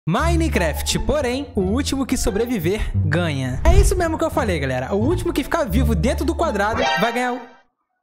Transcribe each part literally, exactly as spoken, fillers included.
Minecraft, porém, o último que sobreviver ganha. É isso mesmo que eu falei, galera. O último que ficar vivo dentro do quadrado vai ganhar o...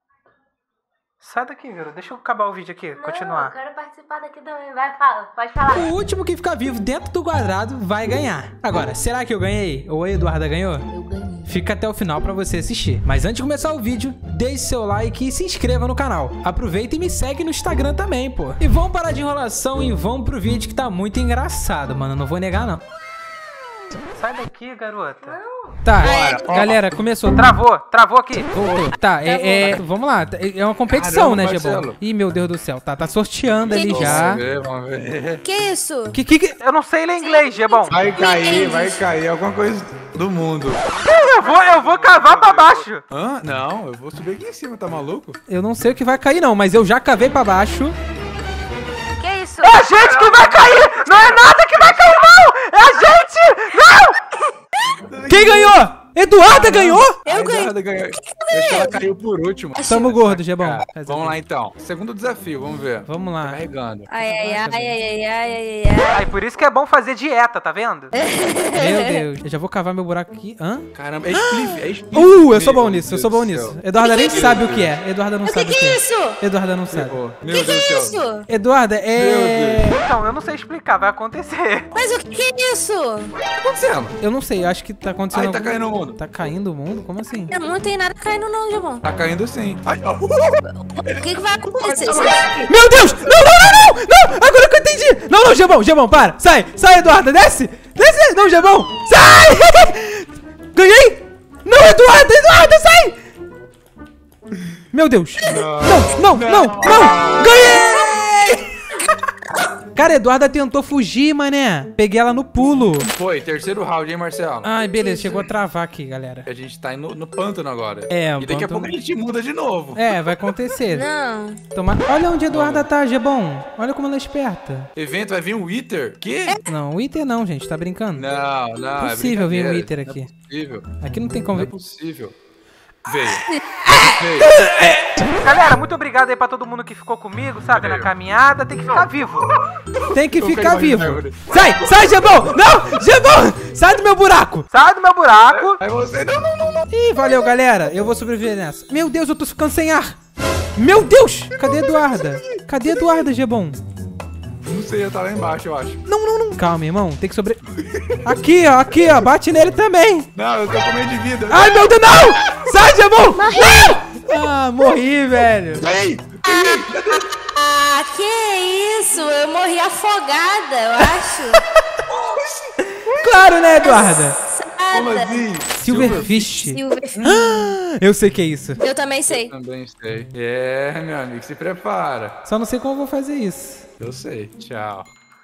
Sai daqui, Viro. Deixa eu acabar o vídeo aqui, Não, continuar. eu quero participar daqui também. Vai, fala. Pode falar. O último que ficar vivo dentro do quadrado vai ganhar. Agora, será que eu ganhei? Ou a Eduarda ganhou? Eu ganhei. Fica até o final pra você assistir. Mas antes de começar o vídeo, deixe seu like e se inscreva no canal. Aproveita e me segue no Instagram também, pô. E vamos parar de enrolação e vamos pro vídeo que tá muito engraçado, mano. Não vou negar, não. Sai daqui, garota. Não. Tá, Bora, galera, começou. Travou, travou aqui. Voltou. Tá, é, é, vamos lá. É uma competição, Caramba, né, Gebon? Marcelo. Ih, meu Deus do céu. Tá, tá sorteando ali Que já. Vamos ver, vamos ver. Que isso? Que, que, que... Eu não sei ler inglês, Gebon. Vai cair, vai cair alguma coisa do mundo. Eu vou, eu vou cavar pra baixo. Hã? Não, eu vou subir aqui em cima, tá maluco? Eu não sei o que vai cair, não, mas eu já cavei pra baixo. Que isso? É a gente que vai cair! Não é nada que vai cair, não! É a gente! Não! Quem ganhou? Eduarda ganhou? Eu ganhei. Eduarda ganhou. Acho que ela caiu por último. Tamo gordo, Gebon. Cara, vamos lá então. Segundo desafio, vamos ver. Vamos lá. Carregando. Ai, ai, ai, ai, ai, ai, ai, ai. Aí, por isso que é bom fazer dieta, tá vendo? Meu Deus. Eu já vou cavar meu buraco aqui. Hã? Caramba, é spliff, é spliff. Uh, eu sou Meu bom nisso, eu Deus sou bom do nisso. céu. Eduarda nem sabe o que é. Eduarda não O que sabe o que que é é. isso? Eduarda não sabe. Ferrou. O Meu que que Deus do é céu. isso? Eduarda, é... Então, eu não sei explicar, vai acontecer. Mas o que que é isso? O que tá acontecendo? Eu não sei, eu acho que tá acontecendo... Ai, tá algum- caindo o mundo. Tá caindo o mundo? Como assim? Não tem nada caindo não, Jabon. Tá caindo sim. Ai, ó. O que que vai acontecer? Meu Deus! Não, não, não, não! Não! Agora que eu entendi! Não, não, Gebon, Gebon, para! Sai! Sai, Eduarda! Desce! Desce! Não, Gebon! Sai! Ganhei! Não, Eduarda! Eduarda, sai! Meu Deus! Não, não, não, não! Ganhei! Cara, a Eduarda tentou fugir, mané. Peguei ela no pulo. Foi, terceiro round, hein, Marcelo? Ai, beleza, chegou a travar aqui, galera. A gente tá indo no pântano agora. É, o E daqui a pântano- pouco a gente muda de novo. É, vai acontecer. Não. Toma... Olha onde a Eduarda tá, Gebon. Olha como ela é esperta. Evento vai vir um Wither? Que? Não, o Iter não, gente. Tá brincando? Não, não. É possível vir um brincadeira. Wither aqui. Não é possível. Aqui não tem Não como é ver. possível. Veio. Veio. Galera, muito obrigado aí pra todo mundo que ficou comigo, sabe? Na Valeu. caminhada, tem que ficar vivo. Tem que Eu ficar quero vivo. mais árvore. Sai, sai, Gebon! Não! Gebon! Sai do meu buraco! Sai do meu buraco. Aí você, não, não, não, não. Ih, valeu, galera. Eu vou sobreviver nessa. Meu Deus, eu tô ficando sem ar. Meu Deus! Cadê a Eduarda? Cadê a Eduarda, Gebon? Não sei, eu tá lá embaixo, eu acho. Não, não, não. Calma, irmão. Tem que sobre... Aqui, ó. Aqui, ó. Bate nele também. Não, eu tô com medo de vida. Ai, meu Deus, não! Sai, Gebon! Não! Ah, morri, velho. Ei! Ah, que isso? Eu morri afogada, eu acho. Claro, né, Eduarda? Como Nada. assim? Silverfish. Silverfish. Ah, eu sei que é isso. Eu também sei. Também sei. É, meu amigo, se prepara. Só não sei como eu vou fazer isso. Eu sei. Tchau.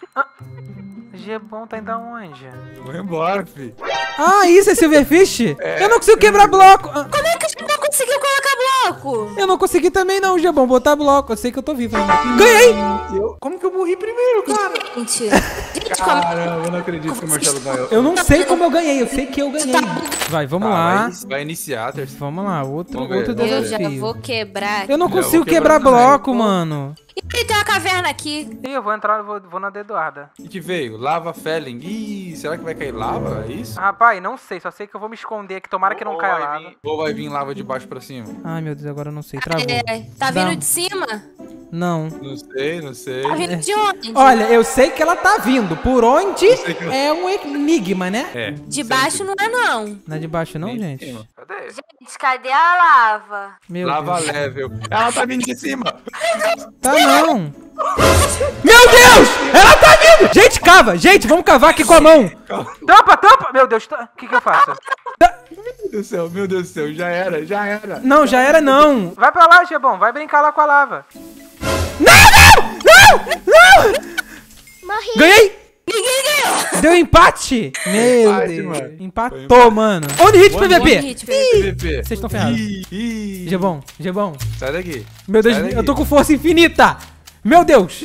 Gebon tá indo aonde? Vou embora, fi. Ah, isso é Silverfish? Eu não consigo quebrar bloco. Ah, Como é que a gente não conseguiu colocar bloco? eu não consegui também não, Gebon. Botar bloco. Eu sei que eu tô vivo ainda. Ganhei! Eu? Como que eu morri primeiro, cara? Gente, gente, como... Caramba, eu não acredito que o Marcelo ganhou. Eu não sei como eu ganhei. Eu sei que eu ganhei. Vai, vamos Tá, lá. Vai, vai iniciar, terceiro. Vamos lá. Outro, Vamos ver, outro vamos ver. Eu já desafio. vou quebrar. Eu não Já vou consigo quebrar quebrar também. bloco, mano. E tem uma caverna aqui. Ih, eu vou entrar, eu vou, vou na da Eduarda. O que veio? Lava Felling. Ih, será que vai cair lava? É isso? Rapaz, não sei, só sei que eu vou me esconder aqui, tomara que não Ou caia vai lava. vir- Ou vai vir lava de baixo pra cima? Ai, meu Deus, agora eu não sei. Travou. É, tá Dá. vindo de cima? Não. Não sei, não sei. Tá vindo de onde? Olha, eu sei que ela tá vindo. Por onde sei que eu- é um enigma, né? É. De baixo não é não. Não é de baixo não, Nem de gente? cima. Cadê? Gente, cadê a lava? Meu Lava Deus. level. Ela tá vindo de cima. Tá não. Meu Deus! Ela tá vindo! Gente, cava! Gente, vamos cavar aqui com a mão. Tampa, tampa! Meu Deus, o que que eu faço? Meu Deus do céu, meu Deus do céu. Já era, já era. Não, já era não. Vai pra lá, Gebon, vai brincar lá com a lava. Não, não! Não! Não! Morri. Ganhei! Ninguém ganhou. Deu empate! Meu Empate, Deus. mano. Empatou, Foi empate. mano. Onde hit One P V P? hit, P V P. P V P. Vocês estão ferrados. Ih, ih. Gebon, Gebon. Sai daqui. Meu Deus, Sai daqui. eu tô com força infinita. Meu Deus.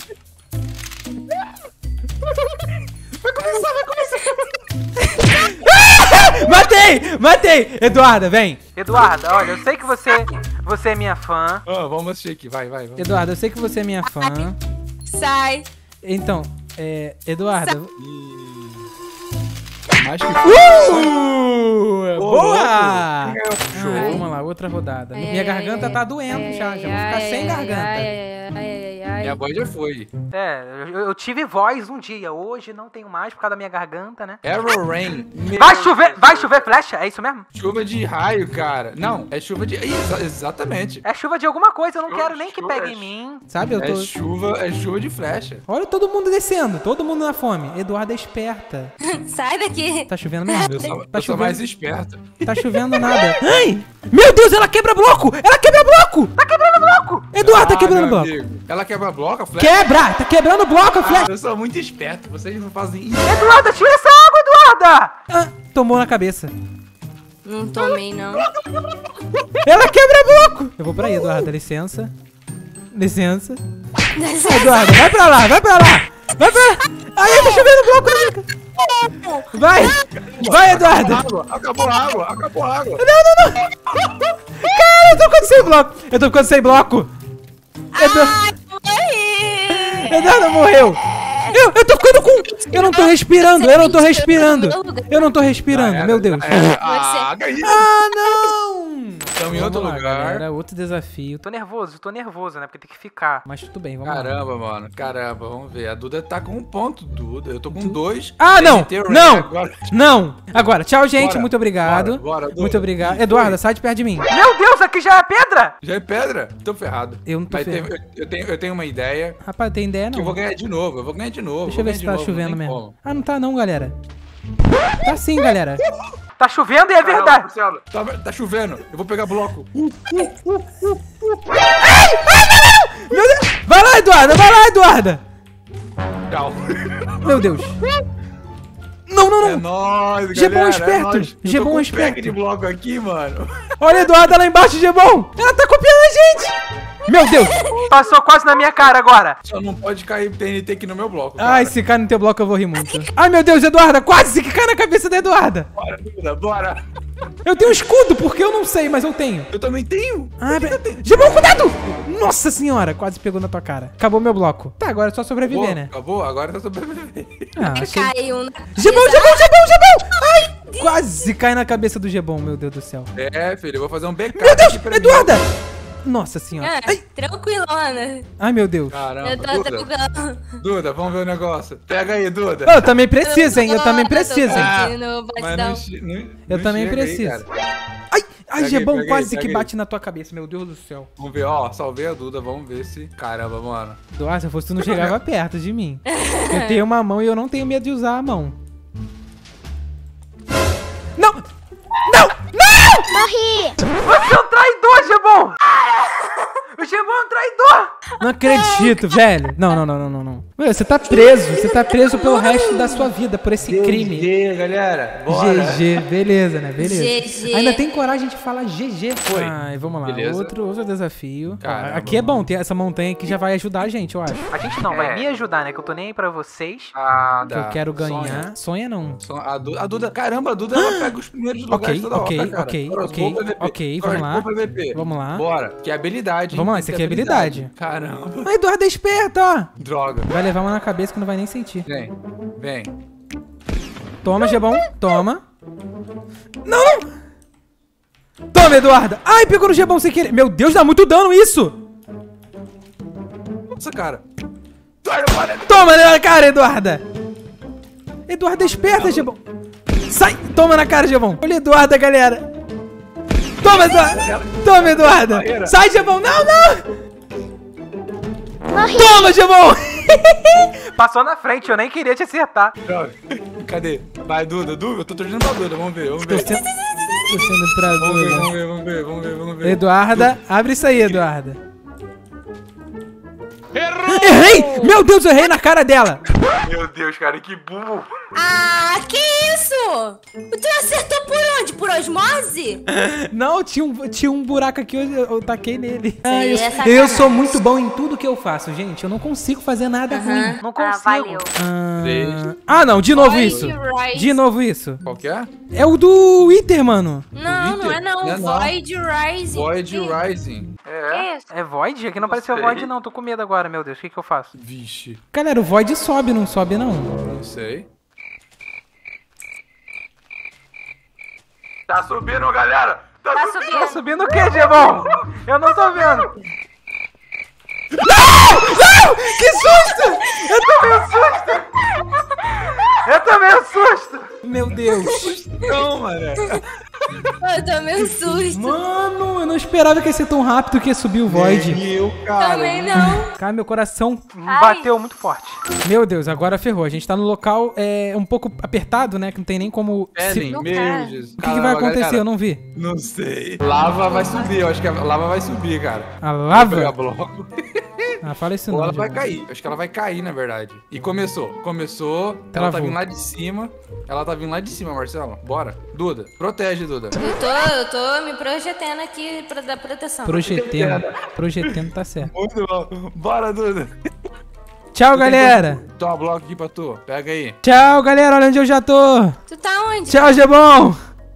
Vai começar, vai começar. Matei! Matei! Eduarda, vem. Eduarda, olha, eu sei que você, você é minha fã. Ah, vamos assistir aqui. Vai, vai, vai. Eduarda, eu sei que você é minha fã. Sai. Então, É, Eduarda. Mais que Uh! Boa! Ah, Show. vamos lá, outra rodada. Minha garganta tá doendo já, já vou ficar sem garganta. Minha voz já foi. É, eu, eu tive voz um dia, hoje não tenho mais por causa da minha garganta, né? Arrow Rain. Vai chover, vai chover flecha, é isso mesmo? Chuva de raio, cara. Não, é chuva de... Exa- exatamente. É chuva de alguma coisa, eu não Chuva, quero nem que chuva, pegue é em mim. Sabe, eu É tô... chuva, é chuva de flecha. Olha todo mundo descendo, todo mundo na fome. Eduarda é esperta. Sai daqui. Tá chovendo mesmo? Eu sou, Tá eu sou chovendo. mais esperto. Tá chovendo nada. Ai! Meu Deus, ela quebra bloco! Ela quebra bloco! Tá quebrando bloco! Eduardo, tá Ah, quebrando meu bloco. amigo. Ela quebra bloco, a flecha? Quebra! Tá quebrando bloco, flecha! Eu sou muito esperto, vocês não fazem isso. Eduarda, tira essa água, Eduarda! Ah, tomou na cabeça. Não tomei, não. Ela quebra bloco! Eu vou pra aí, Eduarda, licença. Licença. Eduarda, vai pra lá, vai pra lá! Vai pra lá! Aí, tá chovendo bloco na minha cara. Vai! Vai, Eduarda! Água, acabou a água, acabou a água. Cara, eu tô ficando sem bloco! Eu tô ficando sem bloco! Edu... Ai, morri! Eduardo morreu! Eu, eu tô ficando com... Eu não tô respirando, eu não tô respirando! Eu não tô respirando, meu Deus! É, ah, ganhei. Ah, não! Estamos em outro Vamos lá, lugar. galera, outro desafio. Tô nervoso, tô nervoso, né? Porque tem que ficar. Mas tudo bem, vamos lá. Caramba, mano. Caramba, vamos ver. A Duda tá com um ponto, Duda. Eu tô com dois. Ah, não! Tem o Rain Não! agora. Não! Agora, tchau, gente. Bora, Muito obrigado. bora, bora, Duda. Muito obrigado. Eduarda, sai de perto de mim. Meu Deus, aqui já é pedra! Já é pedra? Tô ferrado. Eu não tô Mas ferrado. tem- eu, eu tenho, eu tenho uma ideia Rapaz, tem ideia que eu não. vou ganhar de novo. Eu vou ganhar de novo. Deixa eu vou ver se ganhar tá de novo, chovendo não tem mesmo. como. Ah, não tá não, galera. Tá sim, galera. Tá chovendo e é verdade. Marcelo, tá, tá chovendo. Eu vou pegar bloco. Meu Deus. Vai lá, Eduarda. Vai lá, Eduarda. Tchau. Meu Deus. Não, não, É não. nóis, Gebon galera. é esperto. É nóis. Eu Gebon tô com é um esperto. pack de bloco aqui, mano. Olha a Eduarda lá embaixo, Gebon. Ela tá copiando a gente. Meu Deus. Passou quase na minha cara agora. Só não pode cair T N T aqui no meu bloco, cara. Ai, se cai no teu bloco eu vou rir muito. Ai, meu Deus, Eduarda. Quase que cai na cabeça da Eduarda. Bora, Duda, bora. Eu tenho um escudo, porque eu não sei, mas eu tenho. Eu também tenho. Ah, be... Gebon, cuidado! Nossa senhora, quase pegou na tua cara. Acabou meu bloco. Tá, agora é só sobreviver, Acabou, né? acabou, agora tá sobrevivendo. Ah, achei... Caiu na Gebon, Gebon, Gebon, Gebon! Ai, quase cai na cabeça do Gebon, meu Deus do céu. É, filho, eu vou fazer um backup Meu Deus, aqui pra mim. Eduarda! Nossa senhora. Ah, Ai, tranquilona. ai, meu Deus. Caramba, Eu tô Duda, tranquilona. Duda, vamos ver o negócio. Pega aí, Duda. Eu também preciso, hein? Eu também preciso, hein? Ah, No Mas batidão. não, che- não, Eu não também chega aí, preciso. cara. Ai, ai, Peguei, Gebon, peguei, quase que peguei. bate na tua cabeça, meu Deus do céu. Vamos ver, ó, salvei a Duda, vamos ver se... Caramba, mano. Eduardo, se eu fosse tu não chegava perto de mim. Eu tenho uma mão e eu não tenho medo de usar a mão. Não! Não! Não! Morri. Você é um traidor, Gebon! O Gebon é um traidor! Não acredito, velho. Não, não, não, não, não, não. Meu, você tá preso. Você tá preso pelo resto da sua vida por esse crime. G G, galera. G G, beleza, né? Beleza. G G. Ainda tem coragem de falar G G. Foi. Ai, vamos lá. Beleza. Outro, outro desafio. Caramba, Ó, aqui é bom, tem essa montanha que já vai ajudar a gente, eu acho. A gente não, É. vai me ajudar, né? Que eu tô nem aí pra vocês. Ah, Que eu quero ganhar. Sonha, não. Sonha. A Duda, a Duda, caramba, a Duda ela pega os primeiros lugares Ok, toda ok, hora, cara. ok, Bora, ok, vou pro P V P. ok, Bora, vamos lá. vou pro P V P. Vamos lá. Bora, que é habilidade. hein? Vamos lá, Tem isso que aqui ter é habilidade. Caramba. O Eduardo é esperto, ó. Droga. Vai levar uma na cabeça que não vai nem sentir. Vem, vem. Toma, Gebon. Toma. Não, não. Toma, Eduarda. Ai, pegou no Gebon sem querer. Meu Deus, dá muito dano isso. Nossa, cara. Sai, olha. Toma na cara, Eduarda. Eduarda é esperta, Gebon. Sai. Toma na cara, Gebon. Olha, Eduarda, galera. Toma, Eduarda. Toma, Eduarda. Sai, Gebon. Não, não. Toma, Gebon. Passou na frente, eu nem queria te acertar. Droga. Cadê? Vai, Duda, Duda. Eu tô torcendo pra Duda. Vamos ver, vamos ver. Tô sendo, tô sendo pra Vamos ver, Duda. vamos ver, vamos ver, vamos ver, vamos ver. Eduarda, abre isso aí, Eduarda. Errou! Errei! Meu Deus, eu errei na cara dela. Meu Deus, cara, que burro. Ah, que isso? Tu acertou por onde? Por osmose? Não, tinha um, tinha um buraco aqui, eu, eu taquei nele. Ah, eu, é eu sacanagem. sou muito bom em tudo que eu faço, gente. Eu não consigo fazer nada ruim. Não Ah, consigo. valeu. Ah, Três. ah, não, de novo Oi, isso. Roy. Rise. De novo isso. Qual que é? É o do Wither, mano. Não, não é não. Não é não. Void Rising. Void Rising. É, isso? é Void? Aqui não apareceu sei. Void não, tô com medo agora, meu Deus, o que que eu faço? Vixe, Galera, o Void sobe, não sobe, não. não sei. Tá subindo, galera! Tá, Tá subindo. subindo. Tá subindo o que, Gebon? Eu não tô vendo. Que susto! Eu tomei um susto! Eu tomei um susto! Meu Deus. Não, mano. Eu tomei um susto. Mano, eu não esperava que ia ser tão rápido que ia subir o Void. E eu, cara. Também não. Cara, meu coração. Bateu muito forte. Meu Deus, agora ferrou. A gente tá no local é, um pouco apertado, né? Que não tem nem como. se- Ellen, Não meu quer. Jesus. O que, que vai acontecer? Eu não vi. Não sei. Lava vai subir, eu acho que a lava vai subir, cara. A Vou pegar lava? bloco. Ah, fala isso Ou não. ela vai Diego. cair. Acho que ela vai cair, na verdade. E começou. Começou. Ela Travou. tá vindo lá de cima. Ela tá vindo lá de cima, Marcelo. Bora. Duda. Protege, Duda. Eu tô, eu tô me projetando aqui pra dar proteção. Projetendo. Projetendo tá certo. Muito bom. Bora, Duda. Tchau, galera. Toma bloco aqui pra tu. Pega aí. Tchau, galera. Olha onde eu já tô. Tu tá onde? Tchau, Gebon.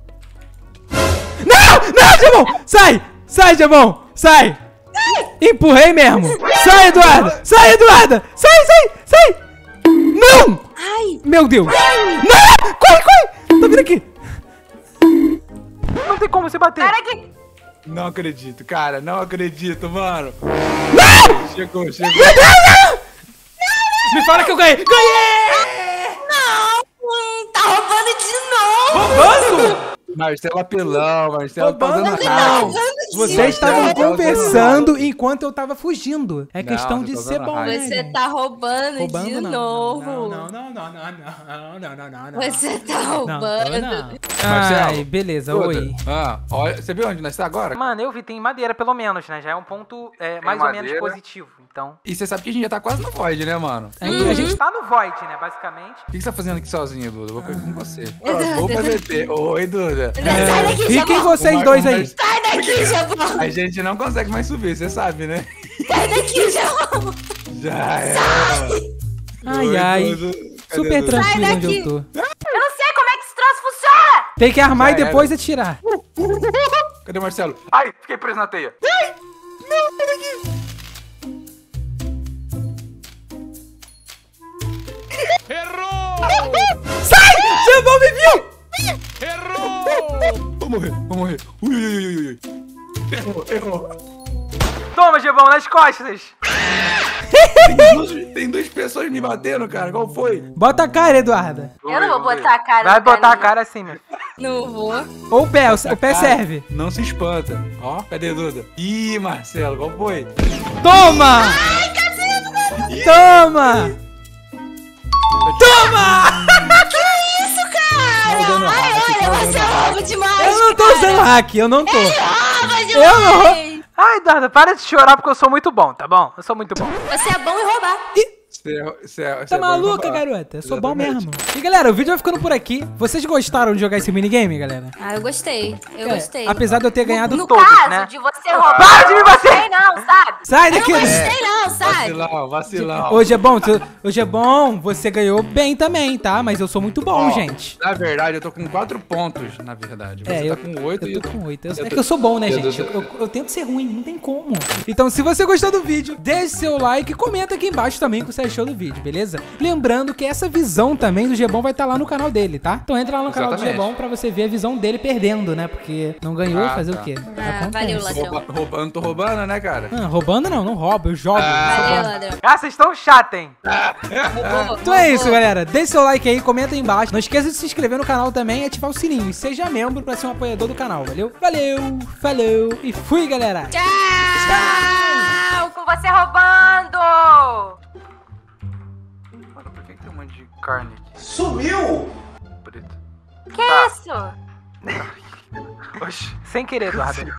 Não! Não, Gebon! Sai! Sai, Gebon! Sai! Empurrei mesmo. Sai, Eduarda! Sai, Eduarda! Sai, sai, sai! Não! Ai, Meu Deus! Não! Corre, corre! Tá vindo aqui! Não tem como você bater. para aqui. Não acredito, cara. Não acredito, mano. Não! Chegou, chegou. Meu Deus, não! Me fala que eu ganhei! Ganhei! Não, hum, tá roubando de novo. Roubando? Marcelo apelão, Marcelo tá Roubando dando não. raiva. Vocês estavam Marcelo, conversando enquanto eu tava fugindo. É Não, questão não de tô ser dando bom, raiva. né? Você gente? tá roubando, Roubando de não. novo. Não, não, não, não, não, não, não, não, não, não. Você tá Não, roubando. tô não. Marcelo, Ai, beleza, Duda. oi. Ah, olha, você viu onde nós tá agora? Mano, eu vi, tem madeira pelo menos, né? Já é um ponto é, mais ou menos madeira. positivo, então... E você sabe que a gente já tá quase no Void, né, mano? Uhum. A gente tá no Void, né, basicamente. O que que você tá fazendo aqui sozinho, Duda? Eu vou pegar com você. Duda. Vou pra V T. Oi, Duda. Sai daqui, Fiquem Jabão. vocês Uma- dois uma- aí. Sai daqui, Jabão. A gente não consegue mais subir, você sabe, né? Sai daqui, Jabão. Já é. Ai, Oi, ai. Duda. Cadê Super Duda? tranquilo Sai onde daqui. eu tô. Eu não sei como é que esse troço funciona. Tem que armar Já e depois atirar. Cadê o Marcelo? Ai, fiquei preso na teia. Sai! Jambão me viu! Vou morrer, vou morrer. Ui, ui, ui, ui, ui. Errou, errou. Toma, Gebão, nas costas. Tem duas, tem duas pessoas me batendo, cara. Qual foi? Bota a cara, Eduarda. Eu não vou botar a cara Vai no botar a cara. cara assim, meu. Não vou. Ou o pé, o, o pé Cara, serve. Não se espanta. Ó, cadê Duda? Ih, Marcelo, qual foi? Toma! Toma! Toma! Isso, cara. Tá usando Ai, hack, tá olha, usando você hack. rouba demais. Eu não tô cara. usando hack, eu não tô. Rouba demais. Eu não roubo. Ai, Eduardo, para de chorar porque eu sou muito bom, tá bom? Eu sou muito bom. Você é bom em roubar. Você, é- você, é- você Tá é bom maluca, em roubar. garota? Eu sou bom Exatamente. mesmo. E galera, o vídeo vai ficando por aqui. Vocês gostaram de jogar esse minigame, galera? Ah, eu gostei. Eu É, gostei. apesar de eu ter ganhado No todos, caso né? de você roubar, Para de me eu bater! não gostei não, sabe? Sai Eu não daqui! gostei não, sabe? Vacilão, vacilão. Hoje é bom, tu- hoje é bom, você ganhou bem também, tá? Mas eu sou muito bom, Ó, gente. Na verdade, eu tô com quatro pontos, na verdade. Você É, tá eu, com oito e eu tô com oito. Eu- eu é tô- que eu sou bom, né, eu gente? tô- Eu, eu- eu tento ser ruim, não tem como. Então, se você gostou do vídeo, deixe seu like e comenta aqui embaixo também o que você achou do vídeo, beleza? Lembrando que essa visão também do Gebon vai estar lá no canal dele, tá? Então entra lá no canal do Exatamente. Gebon pra você ver a visão dele perdendo, né? Porque não ganhou, Ah, fazer tá. o quê? Ah, valeu, ladrão. Rouba, roubando, tô roubando, né, cara? Ah, roubando não, não roubo, eu jogo. Valeu, ladrão. Ah, vocês estão chatos, hein? Roubou, Então é roubou. isso, galera. Deixe seu like aí, comenta aí embaixo. Não esqueça de se inscrever no canal também e ativar o sininho. E seja membro pra ser um apoiador do canal, valeu? Valeu, falou e fui, galera. Tchau! Com você roubando! Mano, por que, que tem um monte de carne aqui? Sumiu! Preto. Que isso? Oxi, sem querer, Eduardo.